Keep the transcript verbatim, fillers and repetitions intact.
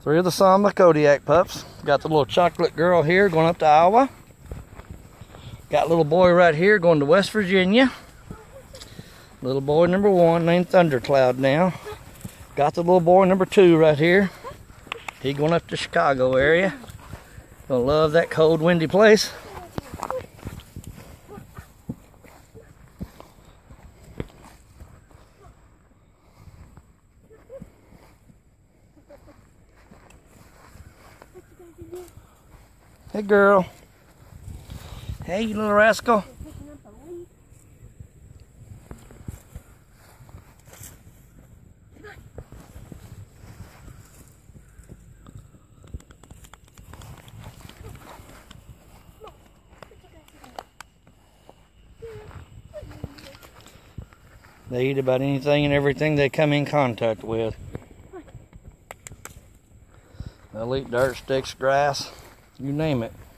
Three of the Samba Kodiak pups. Got the little chocolate girl here going up to Iowa. Got little boy right here going to West Virginia. Little boy number one named Thundercloud now. Got the little boy number two right here. He going up to Chicago area. Gonna love that cold, windy place. Hey girl. Hey you little rascal. They eat about anything and everything they come in contact with. They'll eat dirt, sticks, grass, you name it.